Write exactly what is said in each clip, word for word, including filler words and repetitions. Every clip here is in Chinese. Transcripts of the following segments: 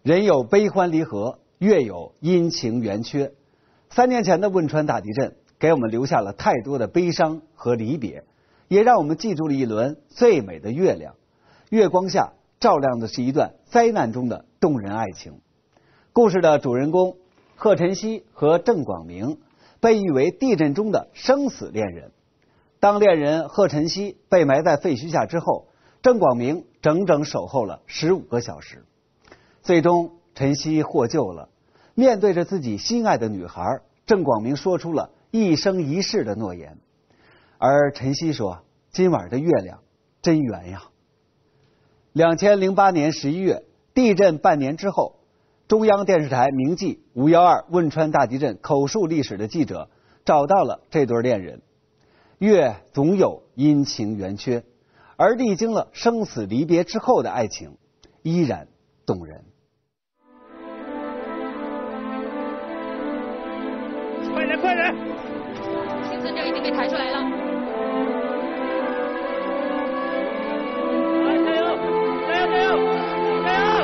人有悲欢离合，月有阴晴圆缺。三年前的汶川大地震给我们留下了太多的悲伤和离别，也让我们记住了一轮最美的月亮。月光下照亮的是一段灾难中的动人爱情。故事的主人公贺晨曦和郑广明被誉为地震中的生死恋人。当恋人贺晨曦被埋在废墟下之后，郑广明整整守候了十五个小时。最终晨曦获救了。面对着自己心爱的女孩，郑广明说出了一生一世的诺言。而晨曦说：“今晚的月亮真圆呀。”两千零八年十一月，地震半年之后，中央电视台铭记五幺二汶川大地震口述历史的记者找到了这对恋人。月总有阴晴圆缺，而历经了生死离别之后的爱情依然动人。 快点快点！ 幸存者已经被抬出来了。 加油！加油！加油！加油！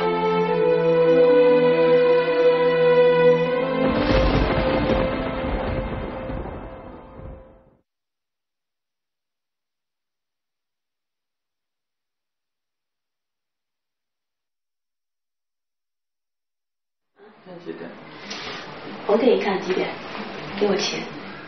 看几点？ 我给你看几点，给我钱。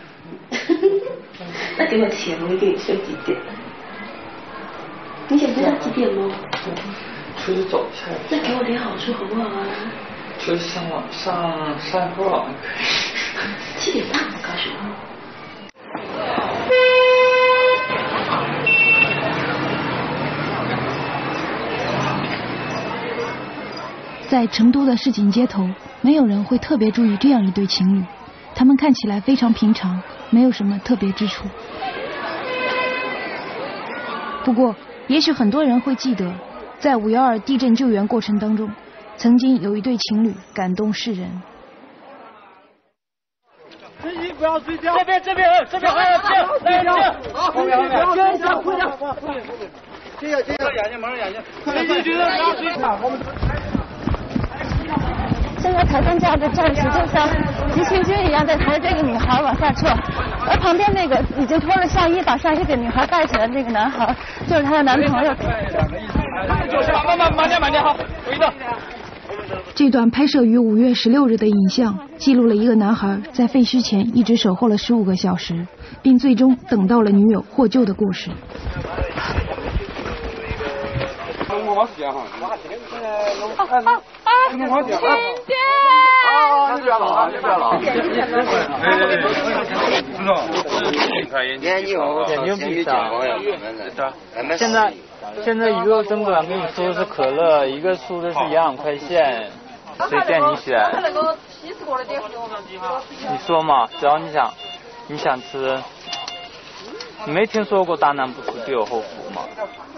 那给我钱，我就给你说几点。你想知道几点吗？ 出去走一下。 那给我点好处好不好啊？ 出去上网上上课网可以。 七点半，我告诉你。 在成都的市井街头，没有人会特别注意这样一对情侣，他们看起来非常平常，没有什么特别之处。不过，也许很多人会记得，在五幺二地震救援过程当中，曾经有一对情侣感动世人。 晨曦不要睡觉，这边这边这边还有这来这，好，后面后面，接一下，回家，接下接下，眼睛蒙着眼睛，晨曦觉得不要睡觉，我们。 现在抬担架的战士就像急行军一样，在抬着这个女孩往下撤，而旁边那个已经脱了上衣，把上衣给女孩盖起来的那个男孩，就是她的男朋友。 慢慢慢点慢点，好，回头。 这段拍摄于五月十六日的影像，记录了一个男孩在废墟前一直守候了十五个小时，并最终等到了女友获救的故事。 我往时间哈，啊啊啊！你往时间。啊，你不要了啊，你不要了。知道。 研究研究比赛。 现在现在一个灯管跟你说的是可乐，一个说的是营养快线，随便你选。你说嘛，只要你想你想吃，你没听说过大难不死必有后福吗？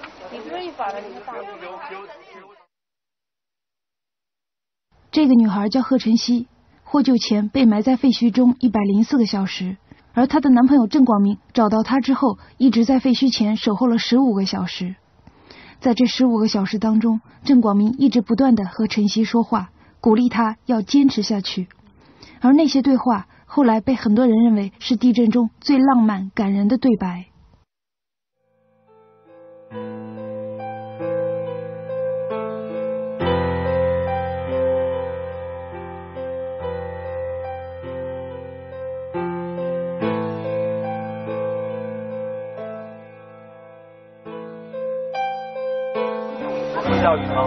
这个女孩叫贺晨曦，获救前被埋在废墟中一百零四个小时，而她的男朋友郑广明找到她之后，一直在废墟前守候了十五个小时。在这十五个小时当中，郑广明一直不断地和晨曦说话，鼓励她要坚持下去。而那些对话后来被很多人认为是地震中最浪漫感人的对白。 钓鱼吗？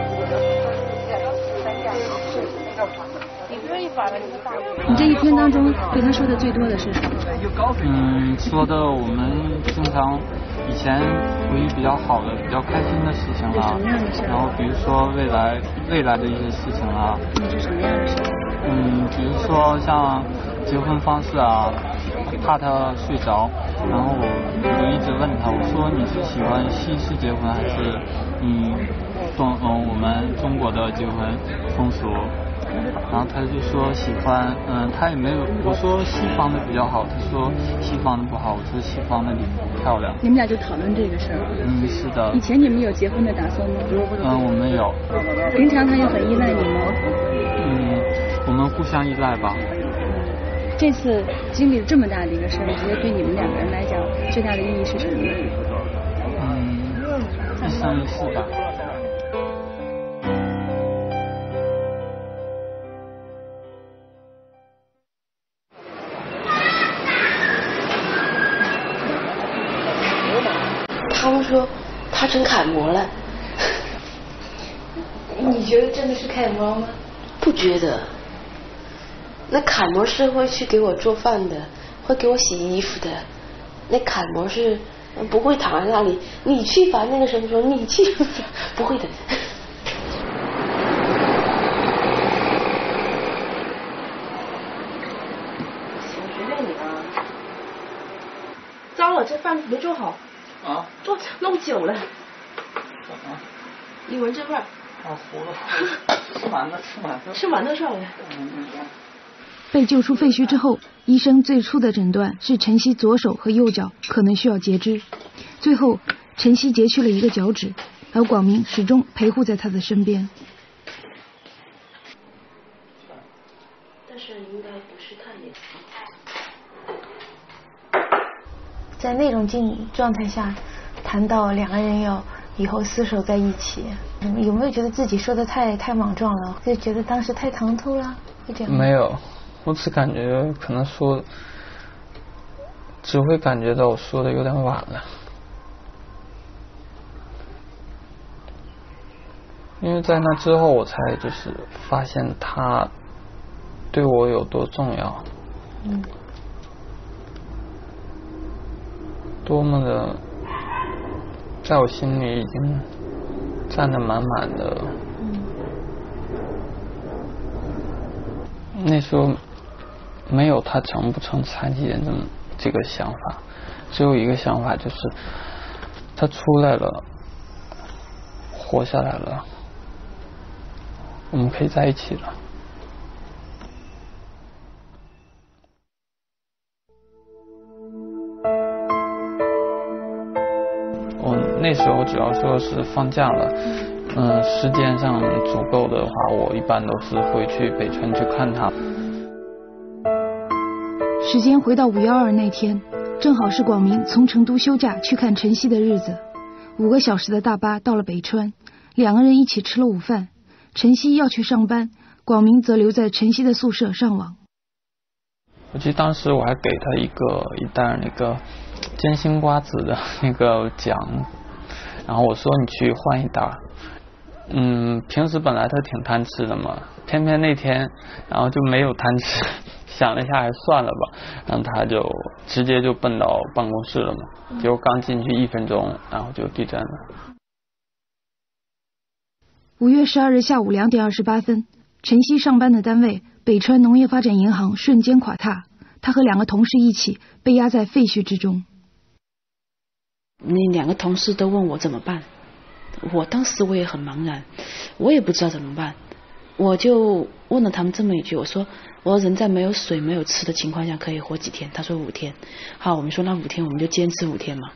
你这一篇当中对他说的最多的是什么？ 嗯，说的我们经常以前回忆比较好的、比较开心的事情啊，然后比如说未来未来的一些事情啊。 那是什么样的事情？ 嗯，比如说像结婚方式啊，怕他睡着，然后我就一直问他，我说你是喜欢西式结婚还是嗯中嗯我们中国的结婚风俗？然后他就说喜欢，嗯，他也没有，我说西方的比较好，他说西方的不好，我说西方的礼服漂亮。 你们俩就讨论这个事儿。 嗯，是的。 以前你们有结婚的打算吗？ 嗯，我们有。 平常他也很依赖你吗？ 我们互相依赖吧。 这次经历了这么大的一个事儿，你觉得对你们两个人来讲最大的意义是什么呢？ 嗯，一生一世吧。 他们说他成楷模了。 你觉得真的是楷模吗？ 不觉得。那楷模是会去给我做饭的，会给我洗衣服的。那楷模是不会躺在那里，你去吧，那个时候说你去，不会的。行，随便你啊。糟了，这饭没做好。啊？做弄久了。啊？你闻这味儿。 啊，糊了。吃馒头，吃馒头。 吃馒头算了。 嗯嗯。 被救出废墟之后，医生最初的诊断是陈曦左手和右脚可能需要截肢，最后陈曦截去了一个脚趾，而广明始终陪护在他的身边。 但是应该不是太严重。在那种境状态下，谈到两个人要以后厮守在一起，有没有觉得自己说的太太莽撞了？就觉得当时太唐突了，会这样吗？ 没有。我只感觉可能说，只会感觉到我说的有点晚了，因为在那之后我才就是发现他对我有多重要，嗯，多么的在我心里已经占得满满的，嗯，那时候。没有他成不成残疾人这么这个想法，只有一个想法，就是他出来了，活下来了，我们可以在一起了。我那时候只要说是放假了，嗯，时间上足够的话，我一般都是会去北川去看他。 时间回到五幺二那天，正好是广明从成都休假去看陈曦的日子。五个小时的大巴到了北川，两个人一起吃了午饭。陈曦要去上班，广明则留在陈曦的宿舍上网。 我记得当时我还给他一个一袋那个煎心瓜子的那个奖，然后我说你去换一袋。嗯，平时本来他挺贪吃的嘛，偏偏那天然后就没有贪吃。想了一下，还算了吧，然后他就直接就奔到办公室了嘛。结果刚进去一分钟，然后就地震了。 五月十二日下午两点二十八分，陈曦上班的单位北川农业发展银行瞬间垮塌，他和两个同事一起被压在废墟之中。 那两个同事都问我怎么办，我当时我也很茫然，我也不知道怎么办。我就问了他们这么一句，我说我人在没有水没有吃的情况下可以活几天？他说五天。好，我们说那五天我们就坚持五天嘛。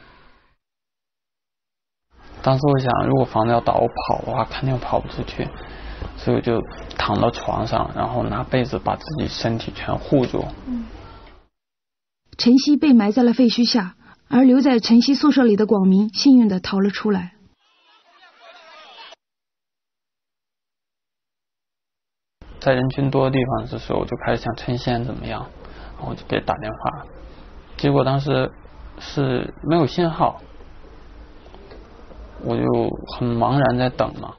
当时我想，如果房子要倒我跑的话，肯定跑不出去，所以我就躺到床上，然后拿被子把自己身体全护住。嗯。 陈曦被埋在了废墟下，而留在陈曦宿舍里的广明幸运地逃了出来。 在人群多的地方的时候，我就开始想陈曦怎么样，然后我就给打电话，结果当时是没有信号，我就很茫然在等嘛。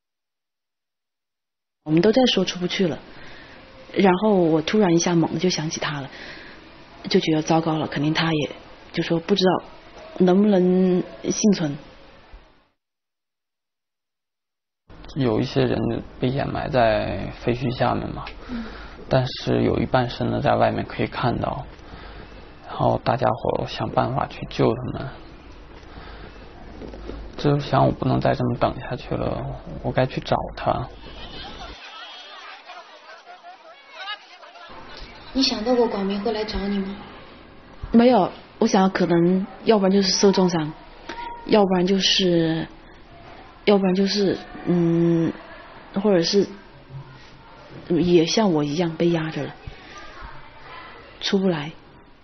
我们都在说出不去了，然后我突然一下猛地就想起他了，就觉得糟糕了，肯定他也就说不知道能不能幸存。 有一些人被掩埋在废墟下面嘛，嗯、但是有一半身的在外面可以看到，然后大家伙想办法去救他们。就想我不能再这么等下去了，我该去找他。 你想到过广明会来找你吗？ 没有，我想可能要不然就是受重伤，要不然就是要不然就是嗯或者是也像我一样被压着了，出不来。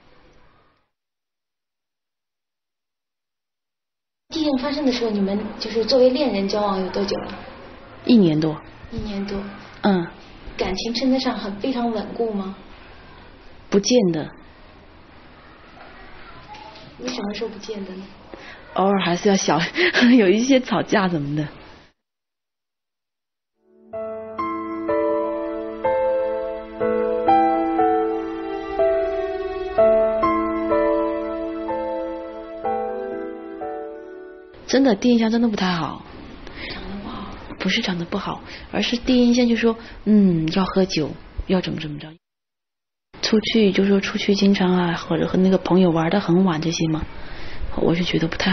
地震发生的时候，你们就是作为恋人交往有多久了？ 一年多。 一年多。 嗯。 感情称得上很非常稳固吗？ 不见得。 为什么说不见得呢？ 偶尔还是要小有一些吵架什么的。真的第一印象真的不太好。 长得不好？ 不是长得不好，而是第一印象就说嗯要喝酒，要怎么怎么着。出去就说出去经常啊，或者和那个朋友玩得很晚这些嘛，我就觉得不太好。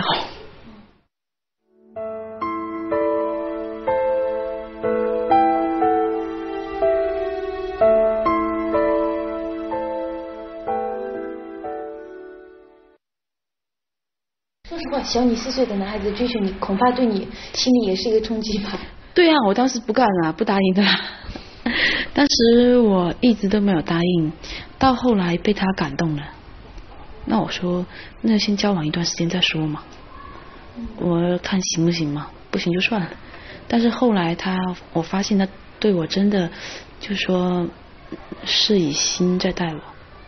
说实话，小你四岁的男孩子追求你，恐怕对你心里也是一个冲击吧？ 对啊，我当时不干了，不答应的。当时我一直都没有答应，到后来被他感动了。那我说，那先交往一段时间再说嘛。我看行不行嘛，不行就算了。但是后来他，我发现他对我真的，就说是以心在待我。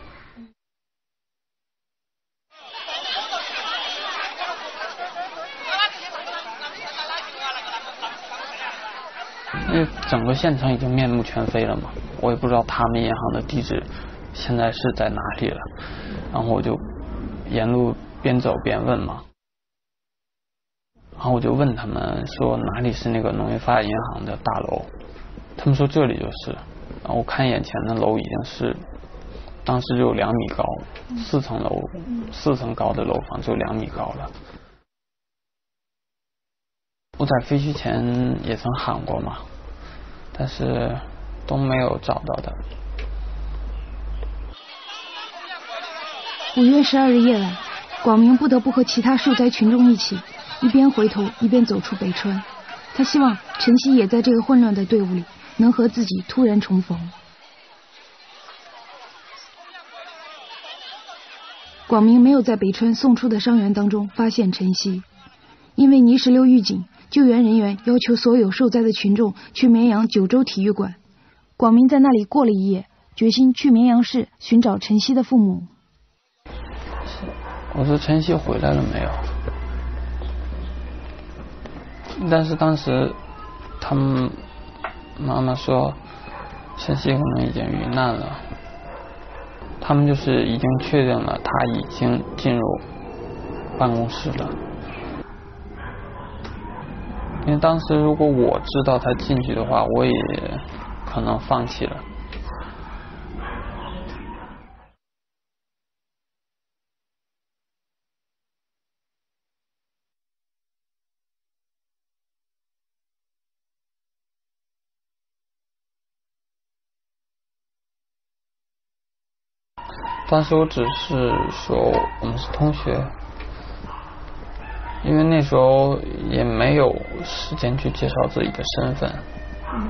因为整个县城已经面目全非了嘛，我也不知道他们银行的地址现在是在哪里了，然后我就沿路边走边问嘛，然后我就问他们说哪里是那个农业发展银行的大楼，他们说这里就是，然后我看眼前的楼已经是当时就有两米高，四层楼四层高的楼房就两米高了。我在废墟前也曾喊过嘛，但是都没有找到的。 五月十二日夜晚，广明不得不和其他受灾群众一起，一边回头一边走出北川。他希望陈曦也在这个混乱的队伍里，能和自己突然重逢。广明没有在北川送出的伤员当中发现陈曦，因为泥石流预警，救援人员要求所有受灾的群众去绵阳九州体育馆。广明在那里过了一夜，决心去绵阳市寻找陈曦的父母。 我说陈曦回来了没有？但是当时他们妈妈说陈曦可能已经遇难了，他们就是已经确定了他已经进入办公室了。因为当时如果我知道他进去的话，我也可能放弃了。当时我只是说我们是同学，因为那时候也没有时间去介绍自己的身份。嗯。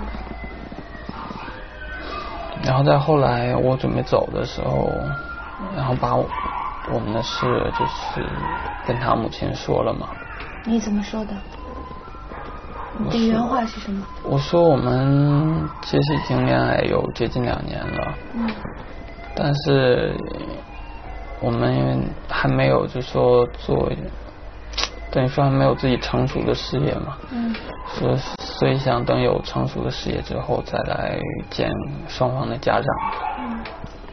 然后再后来我准备走的时候，然后把我我们的事就是跟他母亲说了嘛。 你怎么说的？你的原话是什么？ 我说我们其实已经恋爱有接近两年了。嗯。但是我们因为还没有就说做。等于说还没有自己成熟的事业嘛，嗯，所所以想等有成熟的事业之后再来见双方的家长。嗯，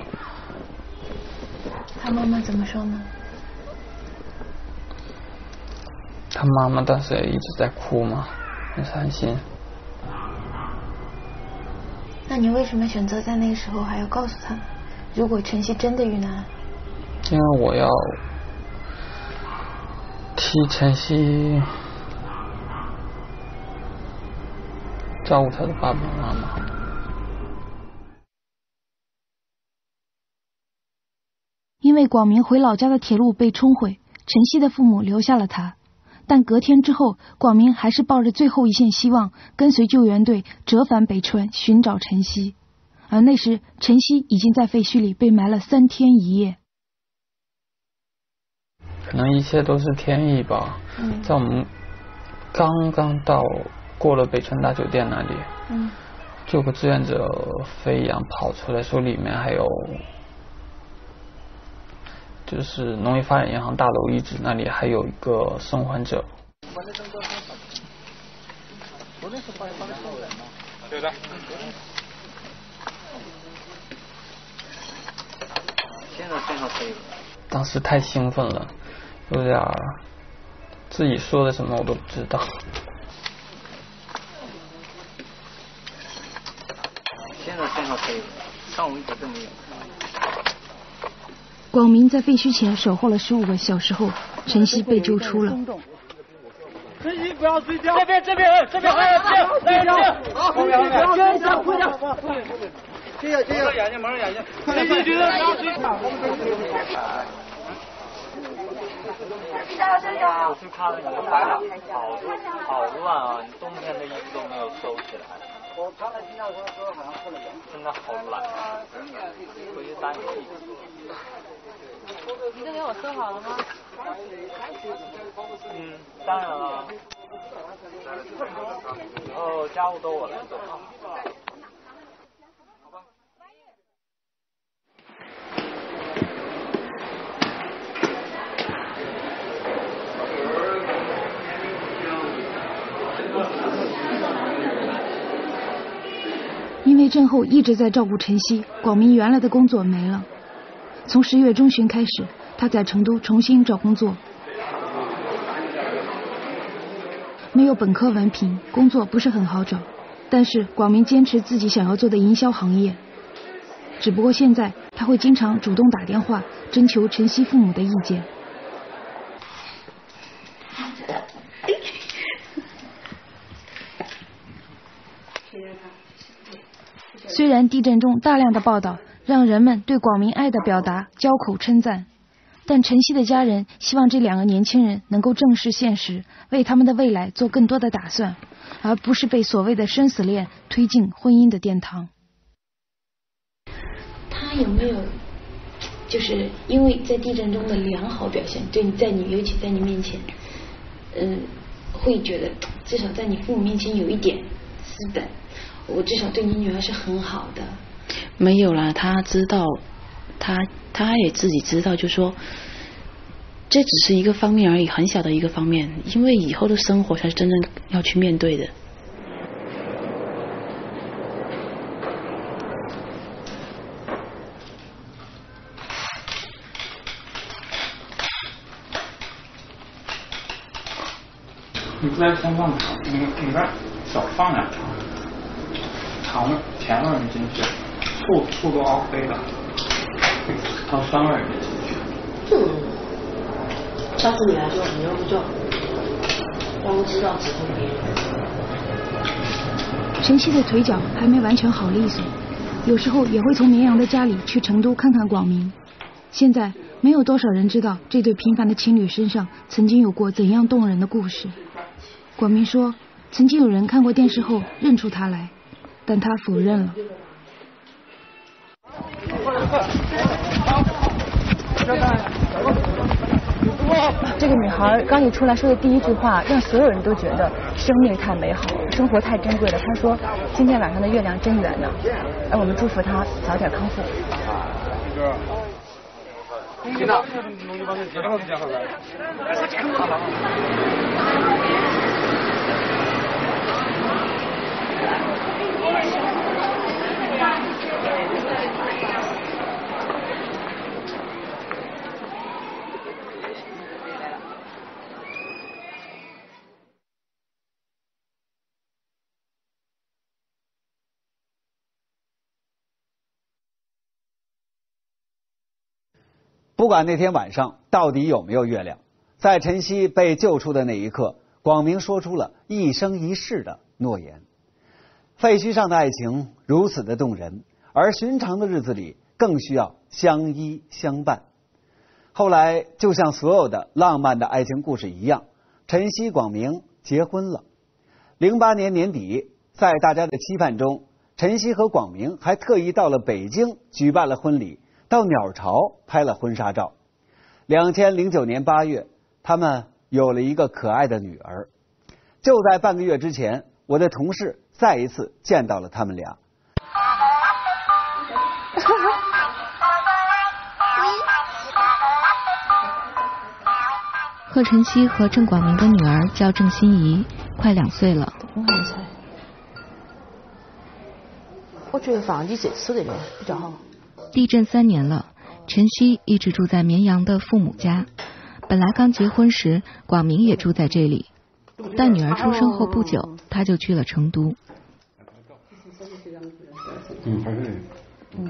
他妈妈怎么说呢？ 他妈妈当时也一直在哭嘛，很伤心。 那你为什么选择在那个时候还要告诉他？如果陈曦真的遇难？ 因为我要替陈曦照顾他的爸爸妈妈。 因为广明回老家的铁路被冲毁，陈曦的父母留下了他。但隔天之后，广明还是抱着最后一线希望，跟随救援队折返北川寻找陈曦。 而那时陈曦已经在废墟里被埋了三天一夜。 可能一切都是天意吧。嗯、在我们刚刚到过了北辰大酒店那里，嗯，就有个志愿者飞扬跑出来说里面还有，就是农业发展银行大楼遗址那里还有一个生还者。 对的。现在正好可以。 当时太兴奋了，有点自己说的什么我都不知道。 现在正好可以，上午一直这么远。 广明在废墟前守候了十五个小时后，陈曦被救出了。 陈曦不要睡觉，这边这边这边还有这边，这好，后面后面，跟一下，快点，后面后面，这样这样，蒙上眼睛，蒙上眼睛，陈曦觉得不要睡觉。 我去看了你的白了，好好乱啊！你冬天的衣服都没有收起来。我刚才听到说说好像换了人，真的好懒，回去单洗。 你都给我收好了吗？ 嗯，当然了。以后家务都我来做。 因为震后一直在照顾陈曦，广明原来的工作没了。从十月中旬开始，他在成都重新找工作。没有本科文凭，工作不是很好找，但是广明坚持自己想要做的营销行业。只不过现在他会经常主动打电话征求陈曦父母的意见。虽然地震中大量的报道让人们对广明爱的表达交口称赞，但陈曦的家人希望这两个年轻人能够正视现实，为他们的未来做更多的打算，而不是被所谓的生死恋推进婚姻的殿堂。 他有没有就是因为在地震中的良好表现，对你在你尤其在你面前，嗯，会觉得至少在你父母面前有一点私本，我至少对你女儿是很好的。 没有啦，他知道，他他也自己知道，就说这只是一个方面而已，很小的一个方面，因为以后的生活才是真正要去面对的。 你不在先放糖，你里边少放点糖，糖甜味没进去，醋醋都熬黑了，它酸味没进去。 嗯，下次你来做，你要不做，让我知道指挥别人。 陈曦的腿脚还没完全好利索，有时候也会从绵阳的家里去成都看看广明。现在没有多少人知道这对平凡的情侣身上曾经有过怎样动人的故事。广明说，曾经有人看过电视后认出他来，但他否认了。 这个女孩刚一出来说的第一句话，让所有人都觉得生命太美好，生活太珍贵了。她说：“今天晚上的月亮真圆呢。”而我们祝福她早点康复。 不管那天晚上到底有没有月亮，在陈曦被救出的那一刻，广明说出了一生一世的诺言。废墟上的爱情如此的动人，而寻常的日子里更需要相依相伴。后来就像所有的浪漫的爱情故事一样，陈曦、广明结婚了。零八年年底，在大家的期盼中， 陈曦和广明还特意到了北京举办了婚礼，到鸟巢拍了婚纱照。两千零九年八月，他们有了一个可爱的女儿。就在半个月之前，我的同事再一次见到了他们俩。 贺晨曦和郑广明的女儿叫郑欣宜，快两岁了。 我觉得放你这次这边比较好。 地震三年了，晨曦一直住在绵阳的父母家。本来刚结婚时，广明也住在这里，但女儿出生后不久，他就去了成都。嗯，还是嗯。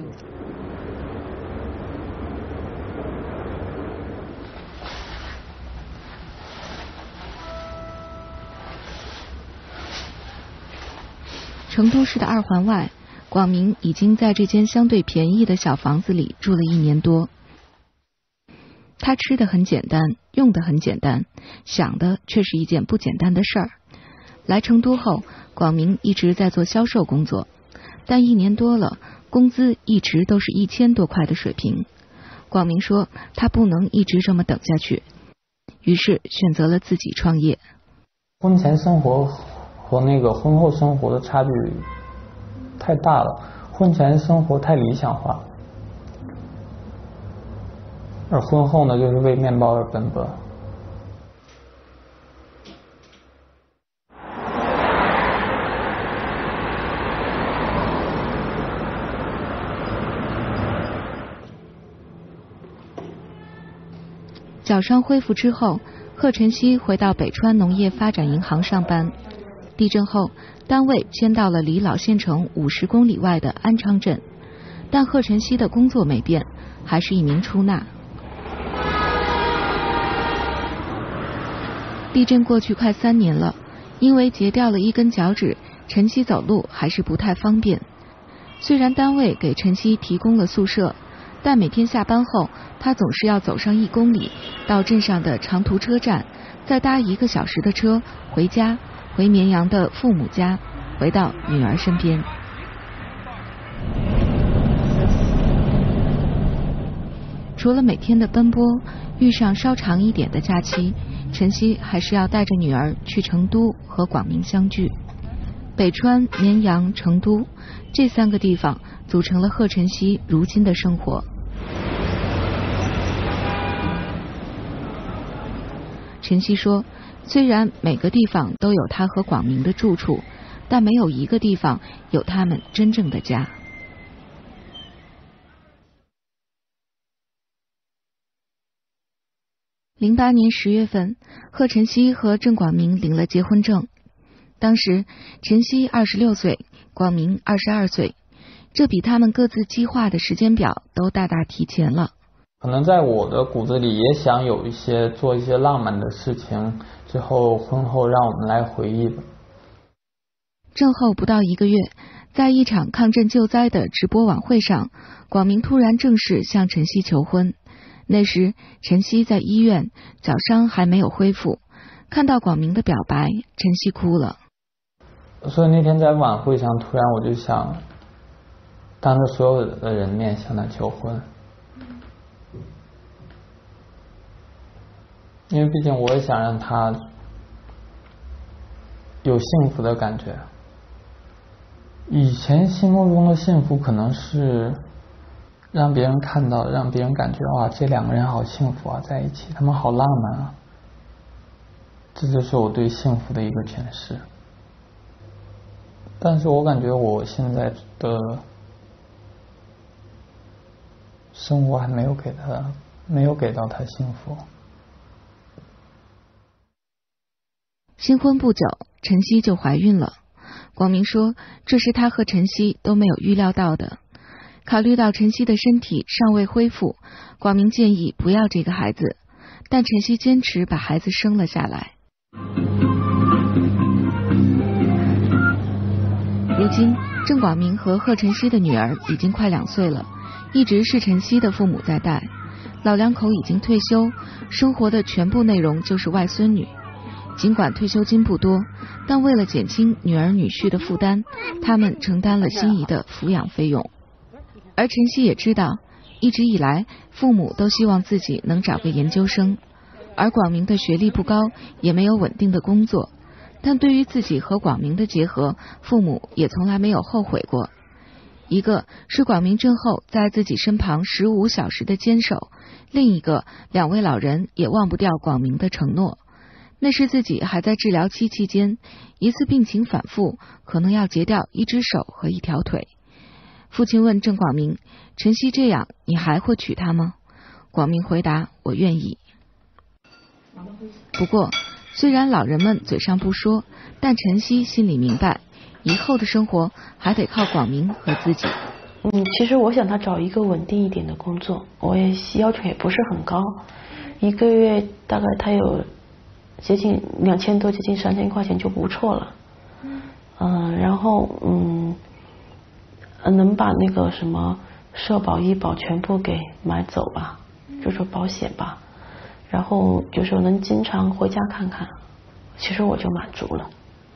成都市的二环外，广明已经在这间相对便宜的小房子里住了一年多。他吃的很简单，用的很简单，想的却是一件不简单的事儿。来成都后，广明一直在做销售工作，但一年多了，工资一直都是一千多块的水平。广明说他不能一直这么等下去，于是选择了自己创业。 婚前生活和那个婚后生活的差距太大了，婚前生活太理想化，而婚后呢，就是为面包而奔波。 脚伤恢复之后，贺晨曦回到北川农业发展银行上班。地震后，单位迁到了离老县城五十公里外的安昌镇，但贺晨曦的工作没变，还是一名出纳。地震过去快三年了，因为截掉了一根脚趾，晨曦走路还是不太方便。虽然单位给晨曦提供了宿舍，但每天下班后，他总是要走上一公里到镇上的长途车站，再搭一个小时的车回家，回绵阳的父母家，回到女儿身边。除了每天的奔波，遇上稍长一点的假期，晨曦还是要带着女儿去成都和广明相聚。北川、绵阳、成都这三个地方组成了贺晨曦如今的生活。晨曦说，虽然每个地方都有他和广明的住处，但没有一个地方有他们真正的家。零八年十月份，贺晨曦和郑广明领了结婚证。当时晨曦二十六岁，广明二十二岁，这比他们各自计划的时间表都大大提前了。 可能在我的骨子里也想有一些做一些浪漫的事情，最后婚后让我们来回忆吧。 震后不到一个月，在一场抗震救灾的直播晚会上，广明突然正式向晨曦求婚。那时晨曦在医院，脚伤还没有恢复，看到广明的表白，晨曦哭了。 所以那天在晚会上，突然我就想当着所有的人面向他求婚，因为毕竟我也想让他有幸福的感觉。以前心目中的幸福可能是让别人看到，让别人感觉哇，这两个人好幸福啊，在一起，他们好浪漫啊。这就是我对幸福的一个诠释。但是我感觉我现在的生活还没有给他，没有给到他幸福。 新婚不久，晨曦就怀孕了。广明说，这是他和晨曦都没有预料到的。考虑到晨曦的身体尚未恢复，广明建议不要这个孩子，但晨曦坚持把孩子生了下来。如今，郑广明和贺晨曦的女儿已经快两岁了，一直是晨曦的父母在带。老两口已经退休，生活的全部内容就是外孙女。 尽管退休金不多，但为了减轻女儿女婿的负担，他们承担了心仪的抚养费用。而陈曦也知道，一直以来父母都希望自己能找个研究生，而广明的学历不高，也没有稳定的工作，但对于自己和广明的结合，父母也从来没有后悔过。一个是广明症后在自己身旁十五小时的坚守，另一个两位老人也忘不掉广明的承诺，那是自己还在治疗期期间，一次病情反复，可能要截掉一只手和一条腿。父亲问郑广明，陈曦这样，你还会娶她吗？广明回答，我愿意。不过虽然老人们嘴上不说，但陈曦心里明白，以后的生活还得靠广明和自己。 嗯，其实我想他找一个稳定一点的工作，我也要求也不是很高，一个月大概他有接近两千多，接近三千块钱就不错了。嗯、呃，然后嗯，能把那个什么社保、医保全部给买走吧，就说保险吧，然后就说能经常回家看看，其实我就满足了。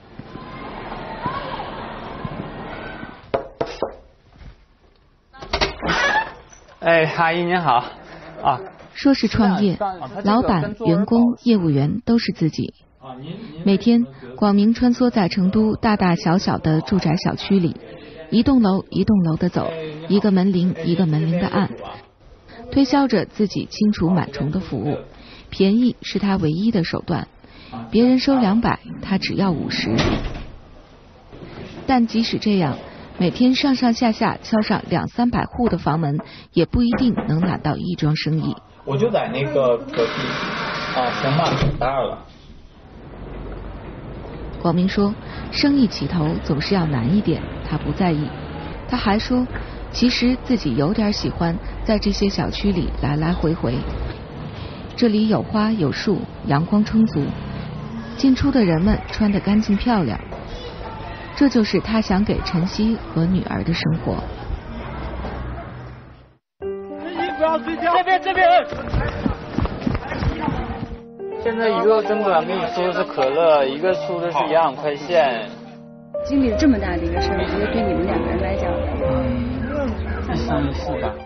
哎，阿姨您好啊。 说是创业，老板、员工、业务员都是自己。每天，广明穿梭在成都大大小小的住宅小区里，一栋楼一栋楼的走，一个门铃一个门铃的按，推销着自己清除螨虫的服务。便宜是他唯一的手段，别人收两百，他只要五十。但即使这样，每天上上下下敲上两三百户的房门，也不一定能揽到一桩生意。 我就在那个隔壁啊，行吧，打扰了。 广明说，生意起头总是要难一点，他不在意。他还说，其实自己有点喜欢在这些小区里来来回回。这里有花有树，阳光充足，进出的人们穿得干净漂亮。这就是他想给陈曦和女儿的生活。 陈曦不要睡觉，这边这边。 现在一个针管跟你输的是可乐，一个输的是营养快线。 经历了这么大的一个事儿，我觉得对你们两个人来讲， 嗯，一生一世吧。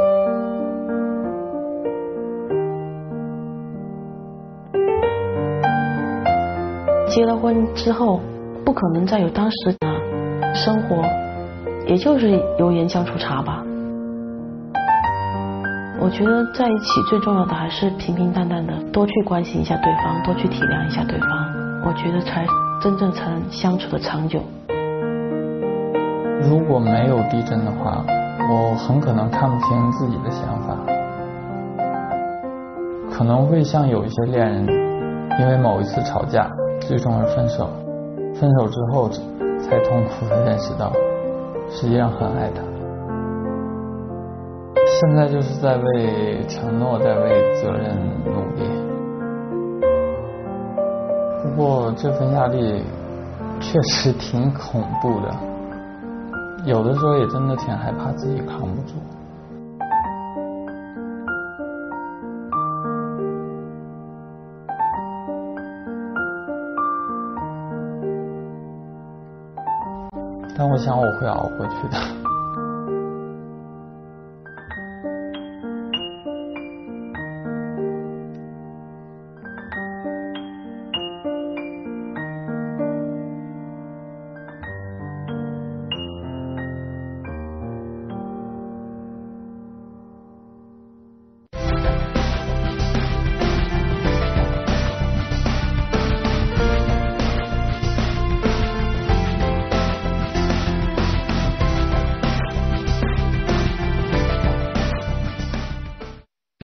结了婚之后，不可能再有当时的生活，也就是油盐酱醋茶吧。我觉得在一起最重要的还是平平淡淡的，多去关心一下对方，多去体谅一下对方，我觉得才真正才能相处的长久。 如果没有地震的话，我很可能看不清自己的想法，可能会像有一些恋人，因为某一次吵架，最终而分手，分手之后才痛苦地认识到，实际上很爱他。现在就是在为承诺，在为责任努力。不过这份压力确实挺恐怖的，有的时候也真的挺害怕自己扛不住。但我想我会熬过去的。